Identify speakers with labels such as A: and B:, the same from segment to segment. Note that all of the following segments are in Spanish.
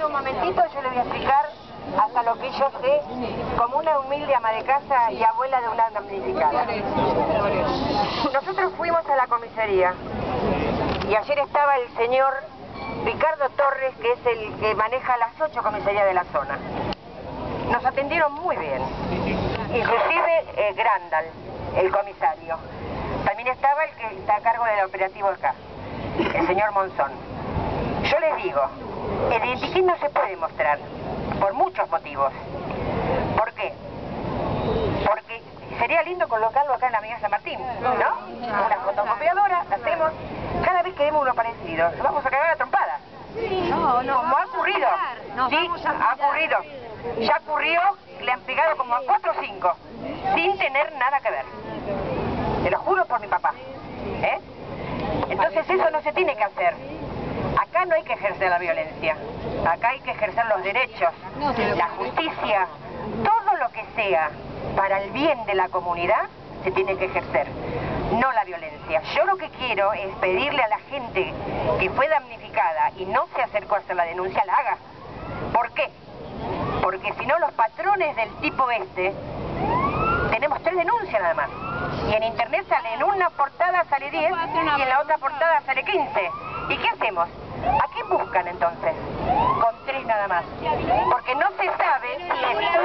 A: un momentito, yo le voy a explicar hasta lo que yo sé, como una humilde ama de casa y abuela de una damnificada. Nosotros fuimos a la comisaría y ayer estaba el señor Ricardo Torres, que es el que maneja las 8 comisarías de la zona. Nos atendieron muy bien, inclusive Grandal, el comisario. También estaba el que está a cargo del operativo acá, el señor Monzón. Yo les digo, el identikit no se puede mostrar, por muchos motivos. ¿Por qué? Porque sería lindo colocarlo acá en la Avenida San Martín, ¿no? Una fotocopiadora, la hacemos. Cada vez que vemos uno parecido, lo vamos a cagar a trompadas. Como ha ocurrido. Sí, ha ocurrido. Ya ocurrió, le han pegado como a 4 o 5, sin tener nada que ver. Te lo juro por mi papá. Entonces eso no se tiene que hacer. Acá no hay que ejercer la violencia. Acá hay que ejercer los derechos, la justicia, todo lo que sea para el bien de la comunidad se tiene que ejercer, no la violencia. Yo lo que quiero es pedirle a la gente que fue damnificada y no se acercó a hacer la denuncia, la haga. ¿Por qué? Porque si no, los patrones del tipo tenemos 3 denuncias nada más. Y en internet sale, en una portada sale 10 y en la otra portada sale 15. ¿Y qué hacemos? ¿A quién buscan entonces? Con 3 nada más. Porque no se sabe si es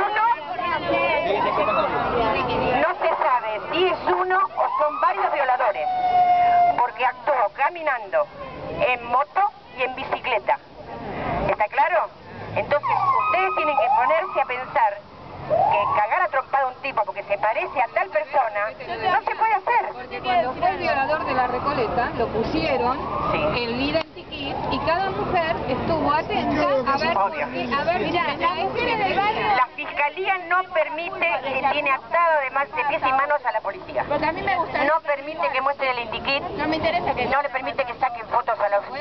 A: uno o son varios violadores. Porque actuó caminando, en moto y en bicicleta. ¿Está claro? Entonces ustedes tienen que ponerse a pensar que cagar a trompada a un tipo porque se parece a tal persona no se puede hacer.
B: Porque cuando fue el violador de la Recoleta lo pusieron el identikit y cada mujer estuvo atenta a ver, mira, las mujeres del barrio.
A: La fiscalía no permite y tiene atado además de pies y manos a la policía.
B: Porque a mí me gusta.
A: No permite que muestren el identikit.
B: No me interesa que
A: no le permite que saquen fotos a los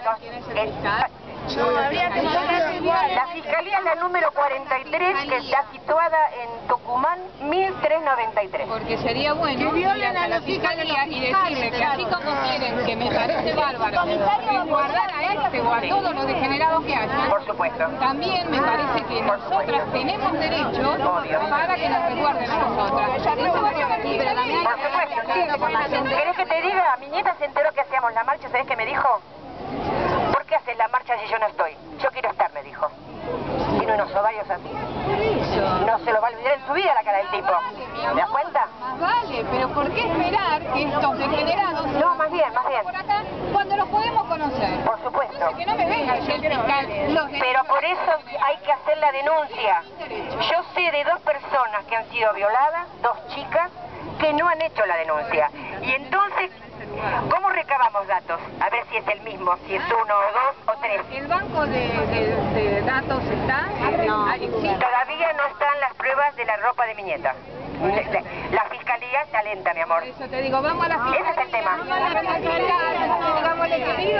B: no, habría que
A: la fiscalía es la número 43 que está situada en Tucumán 1393.
B: Porque sería bueno que violen a la fiscalía y decirle que así como quieren, que me parece bárbaro, guardar a este o a todos los degenerados que hayan.
A: Por supuesto.
B: También me parece que nosotras tenemos derecho para que nos resguarden a nosotras.
A: Por supuesto. ¿Querés que te diga? Mi nieta se enteró que hacíamos la marcha, ¿sabés qué me dijo? ¿Por qué haces la marcha si yo no estoy? Yo quiero estar, me dijo. Tiene unos ovarios así. No se lo va a olvidar en su vida la cara del tipo. ¿Te das cuenta?
B: Vale, pero ¿por qué esperar que estos degenerados...
A: No, más bien.
B: ...por acá cuando los podemos conocer?
A: Por supuesto.
B: Entonces, que no me venga el fiscal.
A: Pero por eso hay que hacer la denuncia. Yo sé de 2 personas que han sido violadas, 2 chicas, que no han hecho la denuncia. Y entonces... ¿cómo recabamos datos? A ver si es el mismo, si es 1 o 2 o 3.
B: ¿El banco de datos está?
A: No. Todavía no están las pruebas de la ropa de mi nieta. La fiscalía está lenta, mi amor.
B: Por eso te digo, vamos a la fiscalía.
A: Ese es el tema.
B: Digámosle, querido,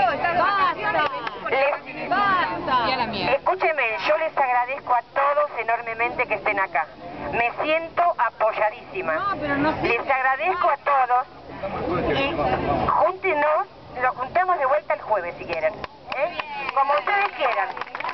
B: basta. Y a la mierda.
A: Escúcheme, yo les agradezco a todos enormemente que estén acá. Me siento apoyadísima. Les agradezco a todos. Y júntenos, lo juntamos de vuelta el jueves si quieren, como ustedes quieran.